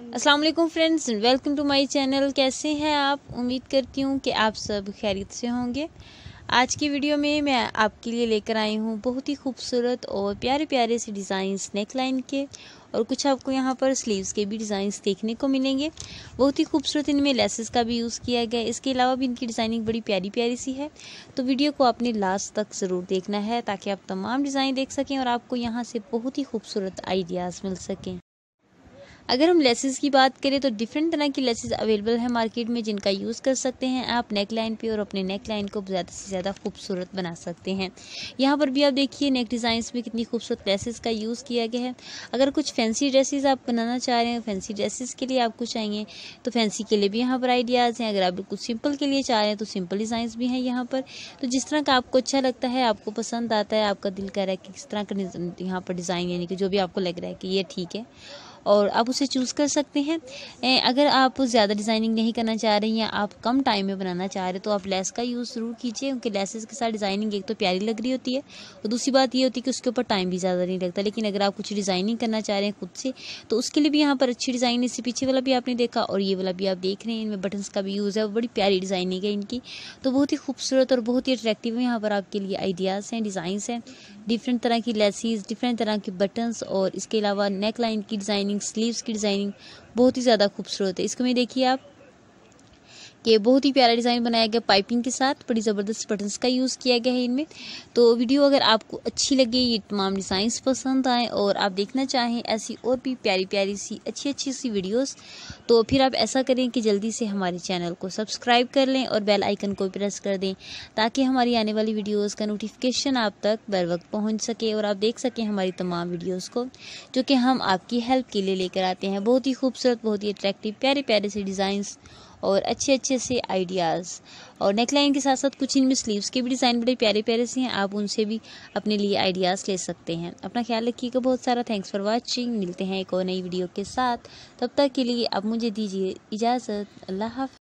अस्सलाम वालेकुम friends, welcome to my channel. कैसे हैं आप? उम्मीद करती हूँ कि आप सब खैरियत से होंगे। आज की वीडियो में मैं आपके लिए लेकर आई हूँ बहुत ही खूबसूरत और प्यारे प्यारे से डिज़ाइंस नेक लाइन के, और कुछ आपको यहाँ पर स्लीव्स के भी डिज़ाइंस देखने को मिलेंगे। बहुत ही खूबसूरत इनमें लेसेस का भी यूज़ किया गया है। इसके अलावा भी इनकी डिज़ाइनिंग बड़ी प्यारी प्यारी सी है। तो वीडियो को आपने लास्ट तक ज़रूर देखना है ताकि आप तमाम डिज़ाइन देख सकें और आपको यहाँ से बहुत ही खूबसूरत आइडियाज़ मिल सकें। अगर हम लेसेस की बात करें तो डिफरेंट तरह की लेसेस अवेलेबल है मार्केट में, जिनका यूज़ कर सकते हैं आप नेक लाइन पे और अपने नेक लाइन को ज़्यादा से ज़्यादा खूबसूरत बना सकते हैं। यहाँ पर भी आप देखिए नेक डिज़ाइंस में कितनी खूबसूरत लेसेस का यूज़ किया गया है। अगर कुछ फैंसी ड्रेसेस आप बनाना चाह रहे हैं, फैंसी ड्रेसेस के लिए आपको चाहिए तो फैंसी के लिए भी यहाँ पर आइडियाज़ हैं। अगर आप कुछ सिंपल के लिए चाह रहे हैं तो सिंपल डिज़ाइंस भी हैं यहाँ पर। तो जिस तरह का आपको अच्छा लगता है, आपको पसंद आता है, आपका दिल कर रहा है कि किस तरह का यहाँ पर डिज़ाइन, यानी कि जो भी आपको लग रहा है कि ये ठीक है, और आप उसे चूज़ कर सकते हैं। अगर आप ज़्यादा डिज़ाइनिंग नहीं करना चाह रही हैं, आप कम टाइम में बनाना चाह रहे हैं, तो आप लेस का यूज़ ज़रूर कीजिए, क्योंकि लेसेस के साथ डिज़ाइनिंग एक तो प्यारी लग रही होती है और दूसरी बात ये होती है कि उसके ऊपर टाइम भी ज़्यादा नहीं लगता। लेकिन अगर आप कुछ डिज़ाइनिंग करना चाह रहे हैं खुद से, तो उसके लिए भी यहाँ पर अच्छी डिज़ाइन, इससे पीछे वाला भी आपने देखा और ये वाला भी आप देख रहे हैं, इनमें बटन्स का भी यूज़ है, बड़ी प्यारी डिज़ाइनिंग है इनकी। तो बहुत ही खूबसूरत और बहुत ही अट्रैक्टिव यहाँ पर आपके लिए आइडियाज़ हैं, डिज़ाइंस हैं, डिफरेंट तरह की लेसिस, डिफरेंट तरह के बटन्स, और इसके अलावा नेक लाइन की डिज़ाइनिंग, स्लीव्स की डिज़ाइनिंग बहुत ही ज़्यादा खूबसूरत है। इसको में देखिए आप कि बहुत ही प्यारा डिज़ाइन बनाया गया पाइपिंग के साथ, बड़ी ज़बरदस्त बटन्स का यूज़ किया गया है इनमें। तो वीडियो अगर आपको अच्छी लगे, ये तमाम डिज़ाइंस पसंद आएँ और आप देखना चाहें ऐसी और भी प्यारी प्यारी सी अच्छी सी वीडियोस, तो फिर आप ऐसा करें कि जल्दी से हमारे चैनल को सब्सक्राइब कर लें और बेल आइकन को प्रेस कर दें, ताकि हमारी आने वाली वीडियोज़ का नोटिफिकेशन आप तक बर वक्त पहुँच सके और आप देख सकें हमारी तमाम वीडियोज़ को, जो कि हम आपकी हेल्प के लिए लेकर आते हैं। बहुत ही खूबसूरत, बहुत ही अट्रैक्टिव, प्यारे प्यारे से डिज़ाइंस और अच्छे से आइडियाज़, और नेकलाइन के साथ साथ कुछ इनमें स्लीव्स के भी डिज़ाइन बड़े प्यारे प्यारे से हैं। आप उनसे भी अपने लिए आइडियाज़ ले सकते हैं। अपना ख्याल रखिएगा बहुत सारा। Thanks for watching. मिलते हैं एक और नई वीडियो के साथ। तब तक के लिए आप मुझे दीजिए इजाज़त। अल्लाह हाफ़िज़।